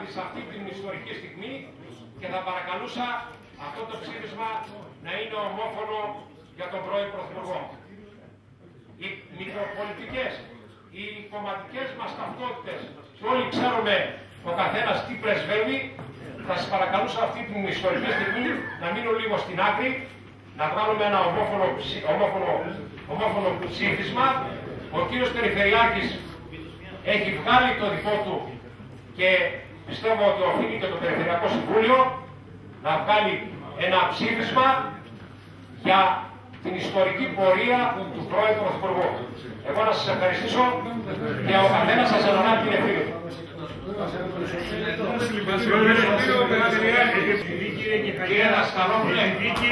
δηλαδή σε αυτή την ιστορική στιγμή, και θα παρακαλούσα αυτό το ψήφισμα να είναι ομόφωνο για τον πρώην Πρωθυπουργό. Οι μικροπολιτικές, οι κομματικές μας ταυτότητες, και όλοι ξέρουμε ο καθένας τι πρεσβεύει, θα σας παρακαλούσα αυτή την ιστορική στιγμή να μείνω λίγο στην άκρη, να βγάλουμε ένα ομόφωνο ψήφισμα. Ο κύριος Περιφερειάρχης έχει βγάλει το δικό του και πιστεύω ότι οφείλει και το Περιφερειακό Συμβούλιο να βγάλει ένα ψήφισμα για την ιστορική πορεία του πρώην Πρωθυπουργού. Εγώ να σας ευχαριστήσω και ο καθένας σας αναλάβει την ευθύνη. Κύριε Δασκαλόπουλε,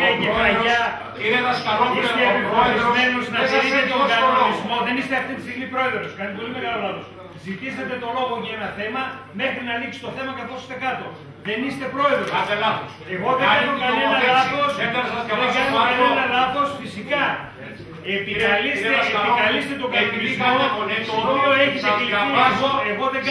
ο πρόεδρος να τηρείτε τον κανονισμό. Δεν είστε αυτή τη στιγμή πρόεδρος. Κάνει πολύ μεγάλο λάθος. Ζητήσατε το λόγο για ένα θέμα μέχρι να λήξει το θέμα καθώς είστε κάτω. Δεν είστε πρόεδρος. Κάτε λάθος. Εγώ δεν κάνω κανένα λάθος. Δεν κάνω κανένα λάθος, φυσικά. Επικαλείστε τον κανονισμό, το οποίο έχετε κληθεί. Εγώ δεν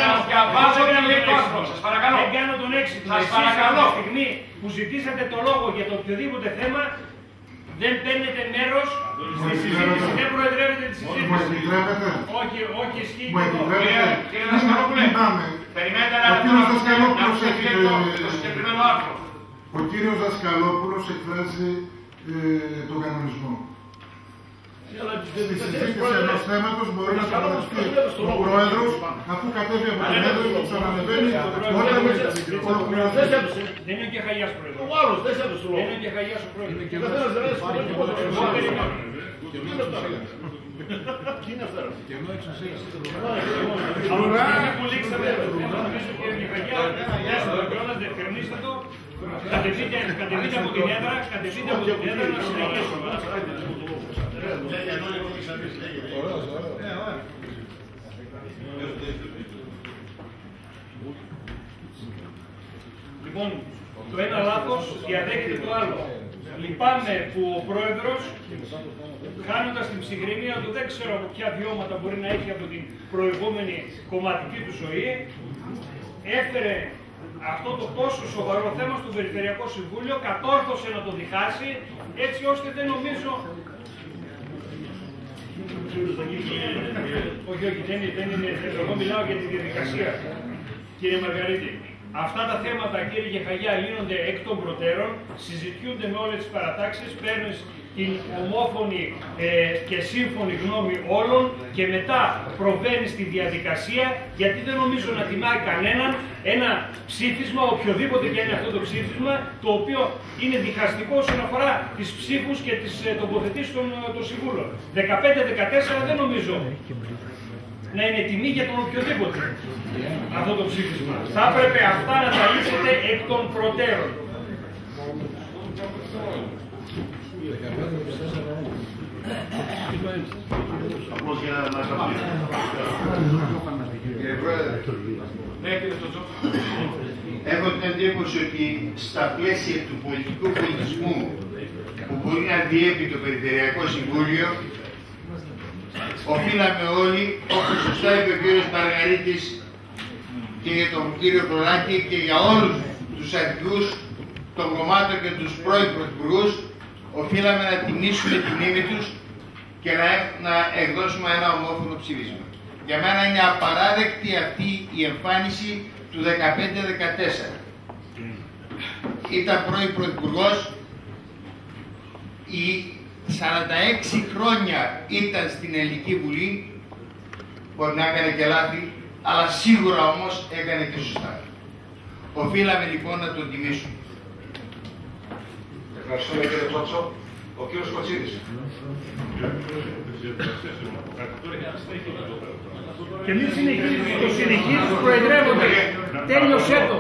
κάνω τον έξυπνο. Εσείς από τη στιγμή που ζητήσατε το λόγο για το οποιοδήποτε θέμα, δεν παίρνετε μέρος στη συζήτηση, δεν προεδρεύετε τη συζήτηση. Όχι, ισχύει και εδώ. Κύριε Δασκαλόπουλε, περιμένετε να το συγκεκριμένο άρθρο. Ο κύριος Δασκαλόπουλος εκφράζει τον κανονισμό. Στη συζήτηση ενός θέματος μπορεί να παραδεχτεί ο Πρόεδρος, αφού κατέβει από την έδρα και ξανανεβαίνει όταν ολοκληρωθεί. Δεν είναι και Χαγιάς Πρόεδρος. Ο άλλος δεν έδωσε λόγο. Δεν είναι και Χαγιάς ο Πρόεδρος. Καθένας δεν έδωσε τίποτα. Τι είναι αυτά? Από τη στιγμή που λήξαμε το θέμα, νομίζω κύριε Χαγιά, διευκρινίστε το, κατεβείτε από την έδρα, να συνεχίσουμε. Λοιπόν, το ένα λάθος διαδέχεται το άλλο. Λυπάμαι που ο Πρόεδρος, χάνοντας την ψυχραιμία του, δεν ξέρω από ποια βιώματα μπορεί να έχει από την προηγούμενη κομματική του ζωή, έφερε αυτό το τόσο σοβαρό θέμα στο Περιφερειακό Συμβούλιο, κατόρθωσε να το διχάσει, έτσι ώστε δεν νομίζω... Όχι, δεν είναι. Εγώ μιλάω για τη διαδικασία, κύριε Μαργαρίτη. Αυτά τα θέματα, κύριε Γεχαγιά, λύνονται εκ των προτέρων, συζητιούνται με όλες τις παρατάξεις, παίρνεις την ομόφωνη και σύμφωνη γνώμη όλων και μετά προβαίνει στη διαδικασία, γιατί δεν νομίζω να τιμάει κανέναν ένα ψήφισμα, οποιοδήποτε και είναι αυτό το ψήφισμα, το οποίο είναι διχαστικό όσον αφορά τις ψήφους και τις τοποθετήσεις των συμβούλων. 15-14 δεν νομίζω να είναι τιμή για τον οποιοδήποτε αυτό το ψήφισμα. Θα έπρεπε αυτά να τα λύσετε εκ των προτέρων. Απλώς για να κύριε Πρόεδρε, έχω την εντύπωση ότι στα πλαίσια του πολιτικού πολιτισμού που μπορεί να διέπει το Περιφερειακό Συμβούλιο, οφείλαμε όλοι, όπως σωστά είπε ο κύριος Μαργαρίτης και για τον κύριο Κρολάκη και για όλους τους αρχηγούς των κομμάτων και τους πρώην πρωθυπουργούς, οφείλαμε να τιμήσουμε τη μνήμη τους και να εκδώσουμε ένα ομόφωνο ψήφισμα. Για μένα είναι απαράδεκτη αυτή η εμφάνιση του 15-14. Ήταν πρώην πρωθυπουργός, οι 46 χρόνια ήταν στην Ελληνική Βουλή, μπορεί να έκανε και λάθη, αλλά σίγουρα όμως έκανε και σωστά. Οφείλαμε λοιπόν να τον τιμήσουμε. Ευχαριστούμε κύριε Τσότσο. Ο κύριος Κοτσίδης. Και μην συνεχίζεις, το συνεχίζεις προεδρεύονται. Τέλειωσέ το.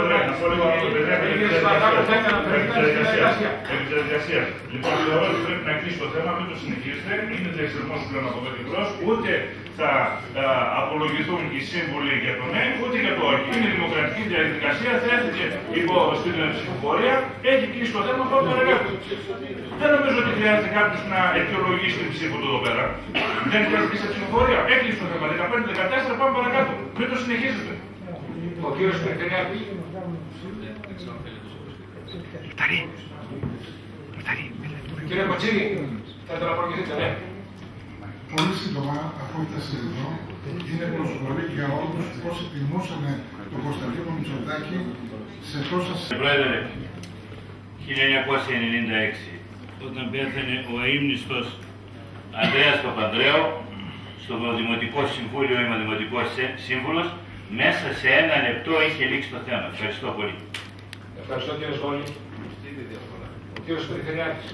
Λοιπόν, θεωρώ ότι πρέπει να κλείσει το θέμα, μην το συνεχίσετε. Είναι διεξερμός πλέον από εδώ και μπρος. Ούτε θα απολογηθούν οι σύμβουλοι για το ναι, ούτε για το όχι. Είναι δημοκρατική διαδικασία, θέσθηκε στην ψηφοφορία, έχει κλείσει το θέμα, πάμε παρακάτω. Δεν νομίζω ότι χρειάζεται κάποιος να αιτιολογήσει την ψήφο του εδώ πέρα. Δεν χρειάζεται σε ψηφοφορία. Έκλεισε το θέμα. 15-14, πάμε παρακάτω. Μην το συνεχίζετε. Ο κύριος Περιφερειάρχης. Κύριε Κοτσίδη, θέλετε να προηγηθείτε, ναι. Πολύ σύντομα, αφού ήρθατε εδώ, είναι προσβολή για όλους πώς εκτιμούσαμε τον Κωνσταντίνο Μητσοτάκη σε τόσα... Πρόεδρε, 1996, όταν πέθανε ο αείμνηστος Ανδρέας Παπανδρέου, στο Δημοτικό Συμβούλιο, είμαι Δημοτικός Σύμβουλος, μέσα σε 1 λεπτό είχε λήξει το θέμα. Ευχαριστώ πολύ. Ευχαριστώ κύριε Σχόλη. Ο κύριος Περιφερειάρχης.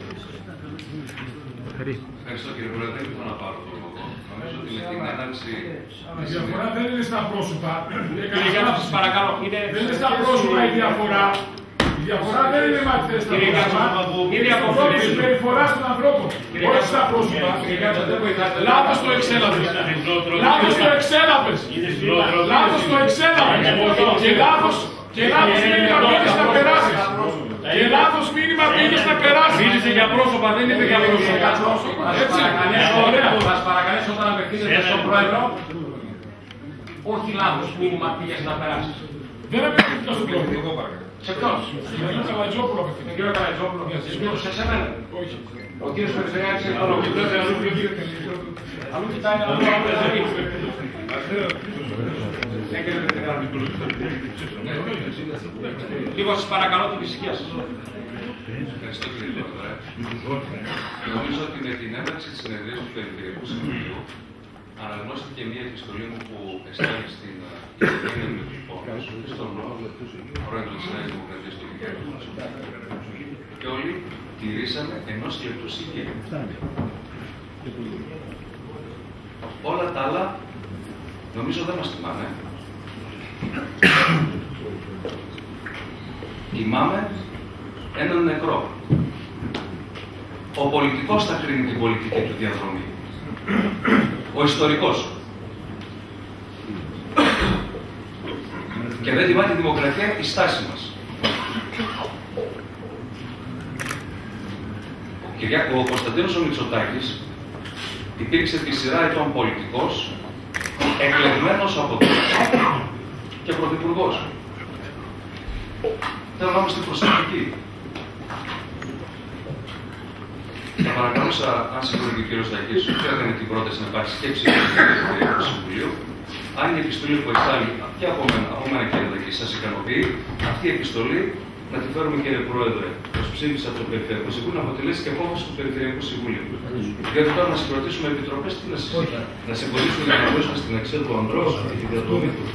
Ευχαριστώ κύριε Πρόεδρε, δεν ήθελα να πάρω το λόγο. Νομίζω ότι με την έναρξη... Η διαφορά δεν είναι στα πρόσωπα. Κύριε Γιάννα, σας παρακαλώ. Δεν είναι στα πρόσωπα η διαφορά. Η διαφορά δεν είναι μαθητές στα πρόσωπα. Είναι η τρόπο συμπεριφοράς των ανθρώπων. Όχι στα πρόσωπα. Λάθος το εξέλαβες. Λάθος το εξέλαβες. Λάθος το εξέλαβες. Και λάθος μήνυμα πήγες να περάσεις. Και λάθος μήνυμα πήγες να περάσεις. Μίλησε για πρόσωπα, δεν είπε για πρόσωπα. Έτσι. Σας παρακαλέσω όταν απευθύνετε στον Πρόεδρο, όχι λάθος μήνυμα πήγες να περάσεις. Δεν απευθύνθηκα στον Πρόεδρο. Σε ποιον? Στον κύριο Καλατζόπουλο. Τον κύριο Καλατζόπουλο. Σε μένα. Όχι. Ο κύριος Περιφερειάρχης έχει το λόγο. Αλλού κοιτάει να δω. Λίγο σας παρακαλώ την ησυχία σας. Ευχαριστώ κύριε Πρόεδρε. Νομίζω ότι με την έναρξη της συνεδρίας του Περιφερειακού Συμβουλίου αναγνώστηκε μια επιστολή μου που εστάλει στην Κοινωνία στον Πρόεδρο της Νέας Δημοκρατίας του Κυριακού. Και όλοι τηρήσαμε ενός λεπτού συγγένειου. Όλα τα άλλα νομίζω δεν μας τιμάνε. Τιμάμε έναν νεκρό. Ο πολιτικός θα κρίνει την πολιτική του διαδρομή. Ο ιστορικός. Και δεν τιμά τη δημοκρατία η στάση μας. Ο Κωνσταντίνος ο Μητσοτάκης υπήρξε τη σειρά ετών πολιτικός, εκλεγμένος από τον και πρωθυπουργός. Θέλω να είμαστε προσεκτικοί. Θα παρακαλούσα, αν συμφωνεί και ο κύριος Σταϊκής, ότι έκανε την πρόταση να υπάρξει σκέψη του Περιφερειακού Συμβουλίου, αν η επιστολή που εστάλει και από μένα κύριε Σταϊκή σας ικανοποιεί, αυτή η επιστολή να τη φέρουμε κύριε Πρόεδρε, ως ψήφισα από το Περιφερειακό Συμβούλιο, να αποτελέσει και απόφαση του Περιφερειακού Συμβουλίου. Γιατί τώρα να συγκροτήσουμε επιτροπές, τι να συζητήσουμε, να συμφωνήσουμε για να δώσουμε στην αξία του ανδρός τη διαδρομή του.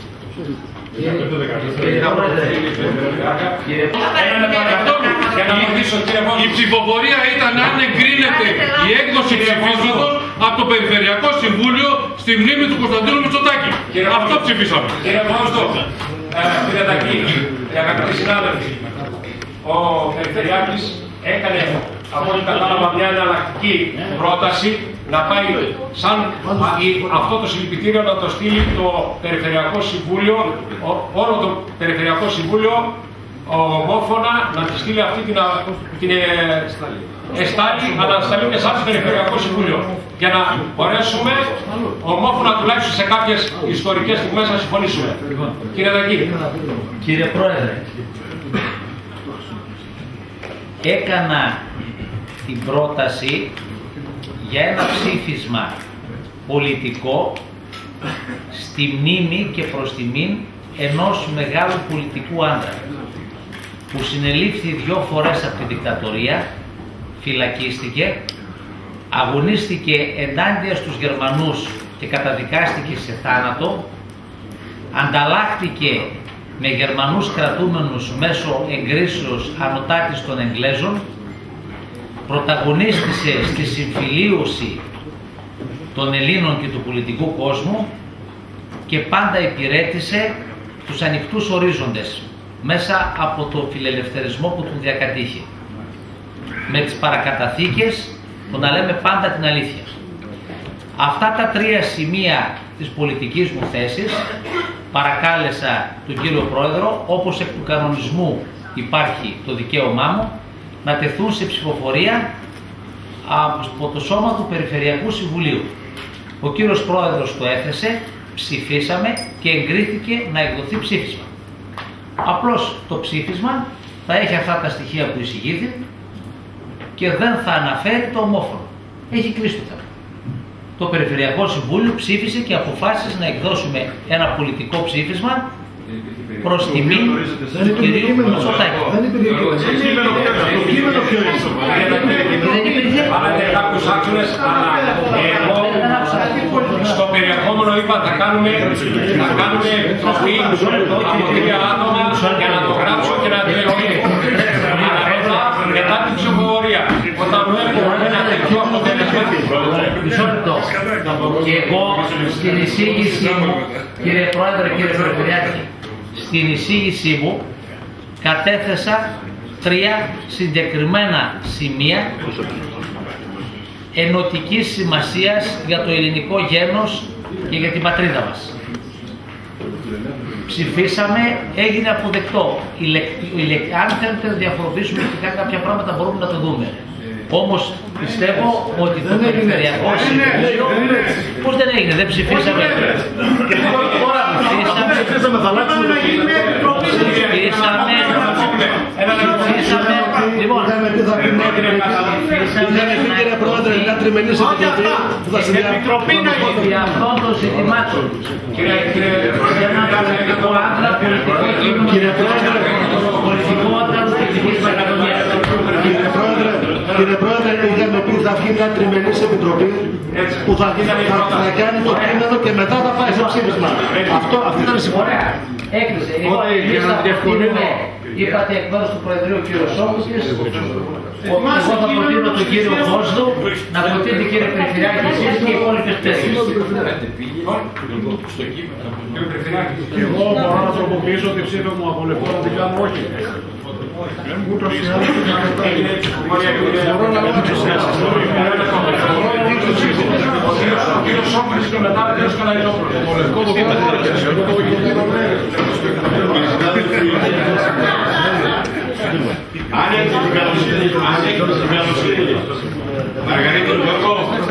Η ψηφοφορία ήταν αν εγκρίνεται η έκδοση ψηφίσματος από το Περιφερειακό Συμβούλιο στη μνήμη του Κωνσταντίνου Μητσοτάκη. Αυτό ψηφίσαμε. Κύριε Πρόεδρο, κύριε Τακή, αγαπητοί συνάδελφοι, ο Περιφερειάρχης έκανε από ό,τι κατάλαβα μια εναλλακτική πρόταση να πάει σαν αυτό το συλληπιτήριο να το στείλει το Περιφερειακό Συμβούλιο, όλο το Περιφερειακό Συμβούλιο ομόφωνα να τη στείλει αυτή την εστάλη, αλλά να στείλει και σαν Περιφερειακό Συμβούλιο. Για να μπορέσουμε ομόφωνα τουλάχιστον σε κάποιες ιστορικές στιγμές να συμφωνήσουμε. Κύριε Δακή. Κύριε Πρόεδρε, έκανα την πρόταση για ένα ψήφισμα πολιτικό στη μνήμη και προς τιμήν ενός μεγάλου πολιτικού άντρα που συνελήφθη 2 φορές από τη δικτατορία, φυλακίστηκε, αγωνίστηκε ενάντια στους Γερμανούς και καταδικάστηκε σε θάνατο, ανταλλάχθηκε με Γερμανούς κρατούμενους μέσω εγκρίσεως ανωτάτης των Εγγλέζων, πρωταγωνίστησε στη συμφιλίωση των Ελλήνων και του πολιτικού κόσμου και πάντα υπηρέτησε τους ανοιχτούς ορίζοντες μέσα από το φιλελευθερισμό που τον διακατήχε. Με τις παρακαταθήκες που να λέμε πάντα την αλήθεια. Αυτά τα 3 σημεία της πολιτικής μου θέσης παρακάλεσα τον κύριο Πρόεδρο, όπως εκ του κανονισμού υπάρχει το δικαίωμά μου, να τεθούν σε ψηφοφορία από το σώμα του Περιφερειακού Συμβουλίου. Ο κύριος Πρόεδρος το έθεσε, ψηφίσαμε και εγκρίθηκε να εκδοθεί ψήφισμα. Απλώς το ψήφισμα θα έχει αυτά τα στοιχεία που εισηγήθη και δεν θα αναφέρει το ομόφωνο. Έχει κλείσει το θέμα. Το Περιφερειακό Συμβούλιο ψήφισε και αποφάσισε να εκδώσουμε ένα πολιτικό ψήφισμα προς τιμή του κυρίου Μητσοτάκη. Δεν υπήρχε κάποιους άξονες, στο περιεχόμενο είπα θα κάνουμε επιτροπή από 3 άτομα για να το γράψω και να τελειώσω. Μετά την ψηφοφορία, όταν βλέπουμε ένα τέτοιο αποτέλεσμα. Μισό λεπτό. Και εγώ στην εισήγησή μου, κύριε Πρόεδρε, κύριε Περιφερειάρχη, στην εισήγησή μου κατέθεσα 3 συγκεκριμένα σημεία ενωτικής σημασίας για το ελληνικό γένος και για την πατρίδα μας. Ψηφίσαμε, έγινε αποδεκτό. Αν θέλετε να διαφοροποιήσουμε και κάποια πράγματα μπορούμε να το δούμε. Όμως πιστεύω ότι το Περιφερειακό Συμβούλιο... Πώς δεν έγινε, δεν ψηφίσαμε. Ψηφίσαμε, θα αλλάξουμε. Λοιπόν, κύριε Πρόεδρε, να τριμενείς επιτροπή να γίνει για αυτών των ζητημάτων. Κύριε Πρόεδρε, είχαμε πει θα βγει μια τριμενής επιτροπή που θα κάνει το κείμενο και μετά θα πάει σε ψήφισμα. Αυτή ήταν η συμφωνία. Έκλεισε. Είπατε εκ μέρους του Προεδρείου ο κύριος Σόκουτης. Εγώ θα προτείνω τον κύριο Κόσδου να προτείνει κύριε Περιφερειάρχη εσείς και οι υπόλοιπες θέσεις. Εγώ μπορώ να τροποποιήσω τη ψήφα μου από λεπτό να την κάνω όχι. Ούτως ή άλλως ο κύριος Σόκουτης και μετά ο κύριος Καλαϊτόπουλος. Το λευκό το αν έχετε την καλοσύνη, Μαργαρίτη Γιώργο,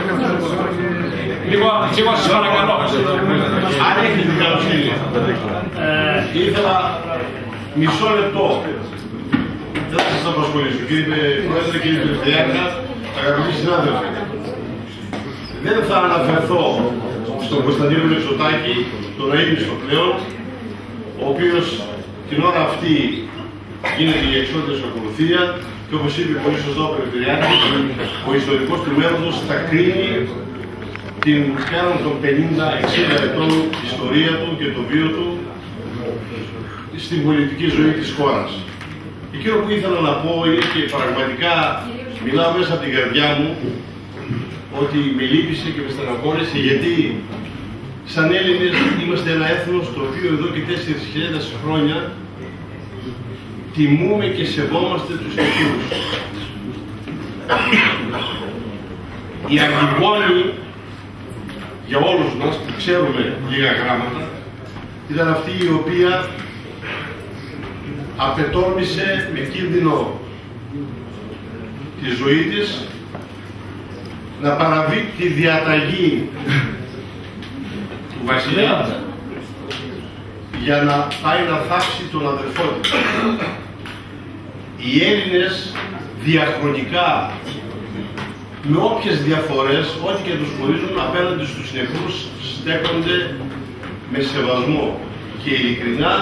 λίγο σας παρακαλώ. αν έχετε την καλοσύνη, ήθελα μισό λεπτό, δεν θα σας απασχολήσω, κύριε Πρόεδρε, κύριε Περιφερειάρχα, αγαπητοί συνάδελφοι. Δεν θα αναφερθώ στον Κωνσταντίνο Μητσοτάκη, τον αείμνηστο πλέον, ο οποίος την ώρα αυτή γίνεται η εξώδηση ακολουθία και όπως είπε πολύ σωστά ο Περιφερειάρχης, ο ιστορικός του μέλλοντος θα κρίνει την πέραν των 50-60 ετών ιστορία του και το βίο του στην πολιτική ζωή της χώρας. Εκείνο που ήθελα να πω είναι και πραγματικά μιλάω μέσα από την καρδιά μου ότι με λύπησε και με στεναχώρησε γιατί σαν Έλληνες είμαστε ένα έθνος το οποίο εδώ και 4.000 χρόνια τιμούμε και σεβόμαστε τους τεκούς. Η Αγγιπόλη για όλους μας που ξέρουμε λίγα γράμματα ήταν αυτή η οποία απετόρμησε με κίνδυνο τη ζωή της να παραβεί τη διαταγή του βασιλιά για να πάει να θάψει τον αδερφό της. Οι Έλληνες διαχρονικά με όποιες διαφορές, ό,τι και τους χωρίζουν απέναντι στους νεκρούς στέκονται με σεβασμό και ειλικρινά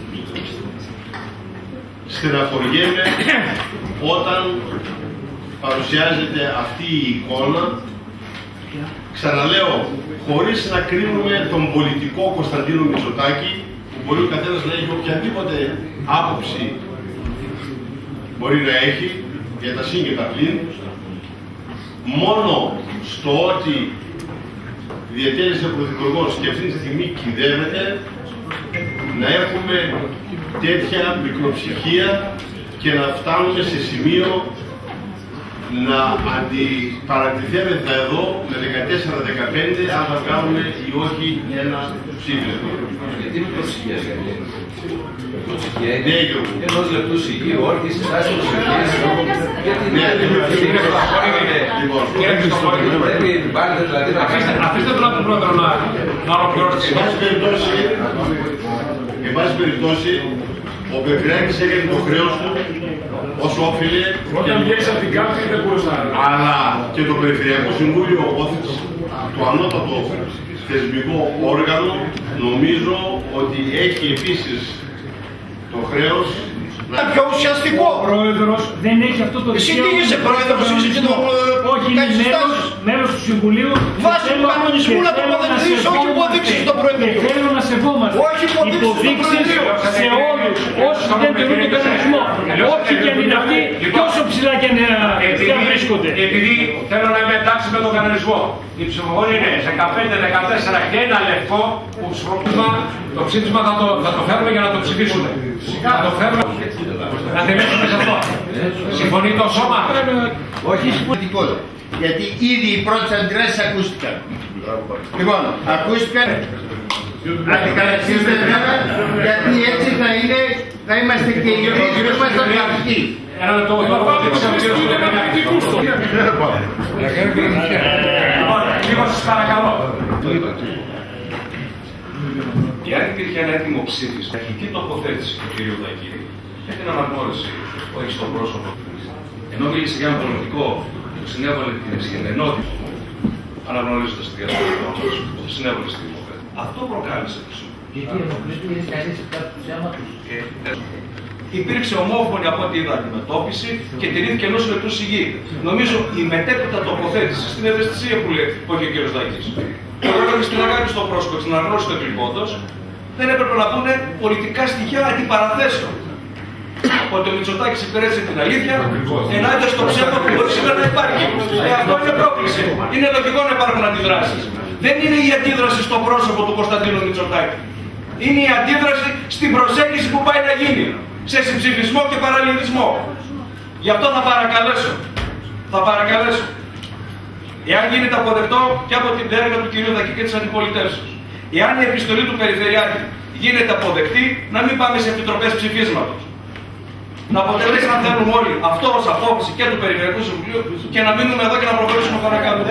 στεναχωριέμαι όταν παρουσιάζεται αυτή η εικόνα, ξαναλέω, χωρίς να κρίνουμε τον πολιτικό Κωνσταντίνο Μητσοτάκη, που μπορεί ο καθένας να έχει οποιαδήποτε άποψη μπορεί να έχει για τα συν και τα πλήν, μόνο στο ότι διετέλεσε πρωθυπουργός και αυτή τη στιγμή κυδεύεται, να έχουμε τέτοια μικροψυχία και να φτάνουμε σε σημείο να αντιπαρατηθέμεθα εδώ με 14-15 αν θα βγάλουμε ή όχι ένα ψήφισμα. Γιατί μικροψυχία είναι. Μικροψυχία είναι ενός λεπτού σιγή, όρκης, άσχημος σιγής. Αφήστε τώρα τον πρόεδρο να ολοκληρώσει. Εν πάση περιπτώσει, Ο Περιφερειάρχης έκανε το χρέος του όσο όφιλε. Όταν βγαίνει από την κάρτα δεν μπορείς να... Αλλά και το Περιφερειακό Συμβούλιο, το ανώτατο θεσμικό όργανο, νομίζω ότι έχει επίσης το χρέος. Πιο ουσιαστικό. Ο πρόεδρος δεν έχει αυτό το δικαίωμα. Εσύ τι είσαι πρόεδρος, είσαι και το... Όχι, είναι μέρος του Συμβουλίου. Βάσει του κανονισμού να το αποδεχθείς, όχι υποδείξεις στο Προεδρείο. Θέλω να σεβόμαστε. Όχι υποδείξεις σε όλους όσοι δεν τηρούν τον κανονισμό. Όχι και αν είναι αυτοί και όσο ψηλά και αν βρίσκονται. Επειδή θέλω να είμαι εντάξει με τον κανονισμό. Η ψηφοφορία είναι σε 15-14 και ένα λεπτό που το ψήφισμα θα το φέρουμε για να το ψηφίσουμε. Θα το φέρουμε. Να τελειώσουμε σε αυτό. Συμφωνεί το σώμα. Όχι σημαντικό. Γιατί ήδη οι πρώτες αντιδράσεις ακούστηκαν. Λοιπόν, ακούστηκαν. Αντικαταστήστε βέβαια, γιατί έτσι θα είμαστε και οι ίδιοι και είμαστε αρχικοί. Ένα λεπτό, λίγο σας παρακαλώ. Εάν υπήρχε ένα έτοιμο ψήφισμα, η αρχική τοποθέτηση του κ. Δακύρη για την αναγνώριση, όχι στον πρόσωπο του. Ενώ μίλησε για ένα πολιτικό που συνέβαλε στην ενότητα, αναγνωρίζοντας τη διαδικασία που συνέβαλε στη δημοκρατία. Αυτό προκάλεσε το Συμβούλιο. Γιατί ενοχλείται η κανείς κάποιου θέματος. Υπήρξε ομόφωνη από ό,τι είδα αντιμετώπιση και τηρήθηκε ενός λεπτού σιγή. Νομίζω η μετέπειτα τοποθέτηση στην ευαισθησία που λέει όχι ο κ. Δάκης. Το λόγο στην αγάπη στο πρόσωπο, στην αναγνώριση του εκλειπώντος, δεν έπρεπε να πούνε πολιτικά στοιχεία αντιπαραθέσεων. Ότι ο Μητσοτάκης υπηρέτησε την αλήθεια ενάντια στο ψέμα που μπορεί σήμερα να υπάρχει. Αυτό είναι πρόκληση. Είναι λογικό να υπάρχουν αντιδράσεις. Δεν είναι η αντίδραση στο πρόσωπο του Κωνσταντίνου Μητσοτάκη. Είναι η αντίδραση στην προσέγγιση που πάει να γίνει. Σε συμψηφισμό και παραλληλισμό. Γι' αυτό θα παρακαλέσω. Εάν γίνεται αποδεκτό και από την έρευνα του κ. Δακή και της αντιπολιτεύσεως. Εάν η επιστολή του Περιφερειάρχη γίνεται αποδεκτή, να μην πάμε σε επιτροπές ψηφίσματος. Να αποτελέσει, αν θέλουμε όλοι, αυτό ως απόφαση και του Περιφερειακού Συμβουλίου και να μείνουμε εδώ και να προχωρήσουμε παρακάτω.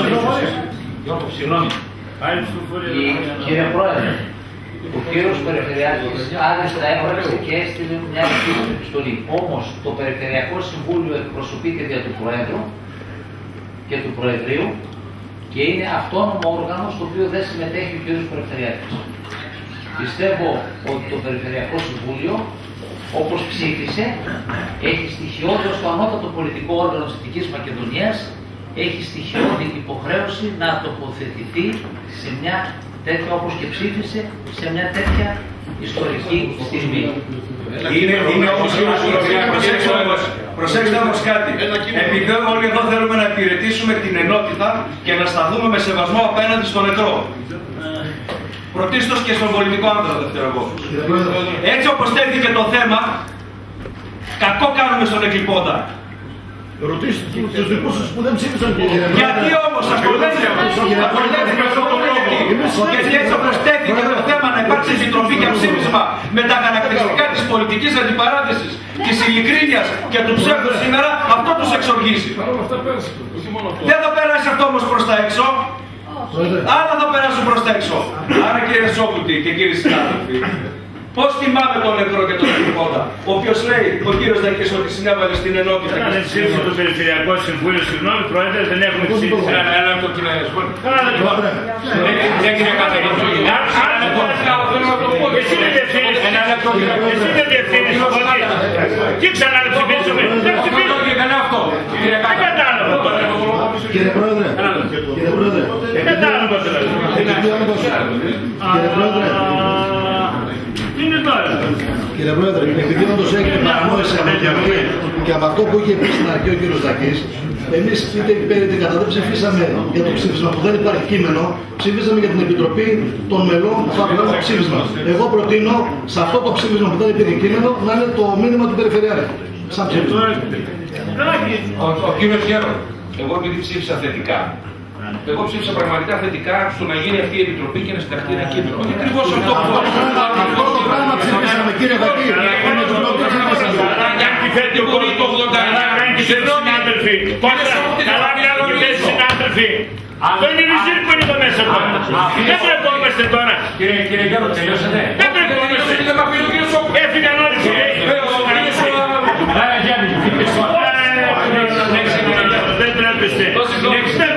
Κύριε Πρόεδρε, ο κύριος Περιφερειάρχης άρεστα έγραψε και έστειλε μια επιστολή. Όμως το Περιφερειακό Συμβούλιο εκπροσωπείται δια του Προέδρου και του Προεδρείου και είναι αυτόνομο όργανο στο οποίο δεν συμμετέχει ο κύριος Περιφερειάρχης. Πιστεύω ότι το Περιφερειακό Συμβούλιο, όπως ψήφισε, έχει στοιχειώδη ως το ανώτατο πολιτικό όργανο της Δυτικής Μακεδονίας, έχει στοιχειώδη υποχρέωση να τοποθετηθεί σε μια τέτοια, όπως και ψήφισε, σε μια τέτοια ιστορική στιγμή. Είναι όμως προσέξτε όμως κάτι. Επειδή όλοι εδώ θέλουμε να υπηρετήσουμε την ενότητα και να σταθούμε με σεβασμό απέναντι στον νεκρό. Πρωτίστως και στον πολιτικό άντρα δευτερογόφους. Έτσι όπως τέθηκε το θέμα, κακό κάνουμε στον εκλειπώντα. Ρωτήστε τους δικούς σας που δεν ψήφισαν, κύριε. Γιατί όμως απολέθηκε αυτό το λόγο. Γιατί έτσι όπως τέθηκε το θέμα να υπάρξει επιτροπή για ψήφισμα με τα χαρακτηριστικά της πολιτικής αντιπαράθεσης, της ειλικρίνειας και του ψεύδους σήμερα, αυτό τους εξοργίζει. Δεν θα περάσει αυτό όμως προς τα έξω. Άλλα θα περάσουν προς τα έξω. Άρα κύριε Σόκουτη και κύριοι συνάδελφοι, πώς τιμάμε τον νεκρό και τον εκλειπώντα, ο οποίος λέει ο κύριος Δακής ότι συνέβαλε στην ενότητα. Δεν ψήφισε το Περιφερειακό Συμβούλιο, συγγνώμη Πρόεδρε, δεν έχουμε ψήφισει. Ένα λεπτό κύριε Σόκουτη. Δεν κύριε Κατερίνη. Εσύ δεν διευθύνεις. Εσύ δεν διευθύνεις. Και ξανά να ψηφίσουμε. Δεν ψηφίσουμε. Δεν κατάλαβα. Κύριε Πρόεδρε, Κύριε Πρόεδρε, επειδή όντως έγινε παρανόηση και από αυτό που είχε πει στην αρχή ο κύριος Δακής, εμείς είτε υπέρ είτε κατά δεν ψηφίσαμε για το ψήφισμα που δεν υπάρχει κείμενο, ψηφίσαμε για την Επιτροπή των Μελών που θα βγάλει το ψήφισμα. Εγώ προτείνω σε αυτό το ψήφισμα που δεν υπήρχε κείμενο να είναι το μήνυμα του Περιφερειάρχη. Σαν ψήφισμα. Ο κύριος Γέρο, εγώ επειδή ψήφισα θετικά, εγώ ψήφισα πραγματικά θετικά στο να γίνει αυτή η επιτροπή και να συνταχθεί ένα κείμενο. Όχι ακριβώς αυτό που αυτό το πράγμα ψήφισαμε, κύριε Δακή. θέτει ο κόσμος. Συνάδελφοι, καλά κάνετε συνάδελφοι. Αυτό είναι ριζίρ που είναι εδώ μέσα τώρα. Δεν τρεπόμαστε τώρα. Κύριε Γιώργο, τελειώσατε. Δεν τρεπόμαστε. Έφυγαν όλοι φίλοι. Δεν τρέπεστε.